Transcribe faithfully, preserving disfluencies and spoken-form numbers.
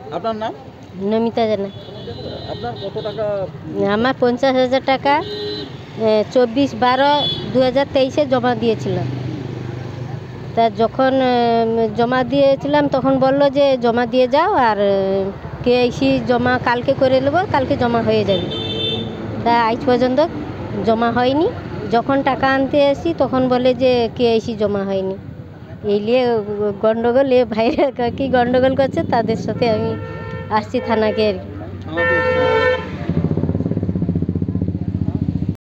আপনার নাম? নমিতা জানা। আপনার কত টাকা? আমার পঞ্চাশ হাজার টাকা চব্বিশ বারো দু হাজার তেইশে জমা দিয়েছিলাম। তা যখন জমা দিয়েছিলাম তখন বলল যে জমা দিয়ে যাও, আর কেআইসি জমা কালকে করে নেবো, কালকে জমা হয়ে যাবে। তা আজ পর্যন্ত জমা হয়নি। যখন টাকা আনতে আসি তখন বলে যে কেআইসি জমা হয়নি। এই নিয়ে গন্ডগোল, এ ভাইরা কি গন্ডগোল করছে, তাদের সাথে আমি আসছি থানাকে আর কি।